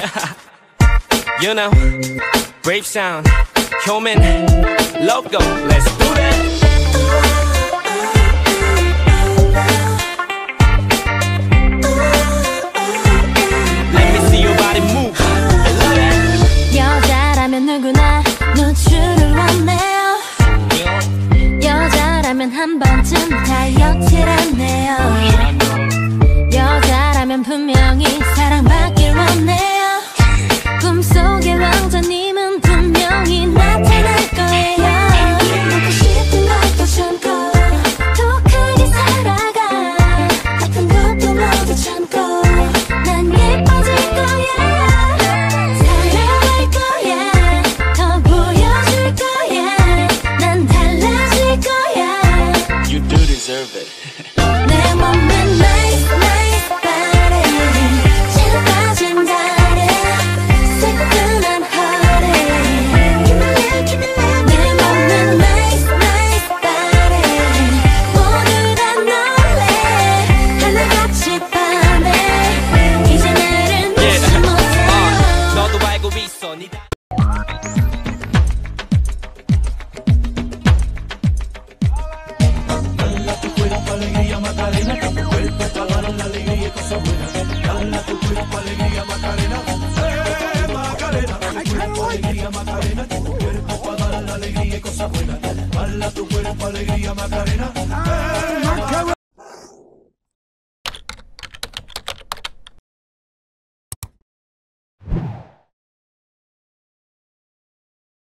You know, brave sound, human, logo, let's do that. Let me see your body move. I love it. 여자라면 누구나 노출을 원해요. 여자라면 한 번쯤 다이어트를 하네요. 여자라면 분명히 사랑받길 원해요. 꿈속의 왕자님은 분명히 나타날 거예요. 먹고 싶은 것도 참고 더 크게 살아가. 아픈 것도 모두 참고 난 예뻐질 거야. 사랑할 거야. 더 보여줄 거야. 난 달라질 거야. You do deserve it. 내 몸은 nice nice body 잘 빠진 다리 새끈한 허리 내 몸은 nice nice body 모두 다 놀래 하늘같이 반해 이제 나를 놓지 못해요. 너도 알고 있어. Alegría Macarena, tu cuerpo para dar la alegría y cosas buenas. Dala tu cuerpo alegría Macarena, Macarena. Tu cuerpo alegría Macarena, tu cuerpo para dar la alegría y cosas buenas. Dala tu cuerpo alegría Macarena.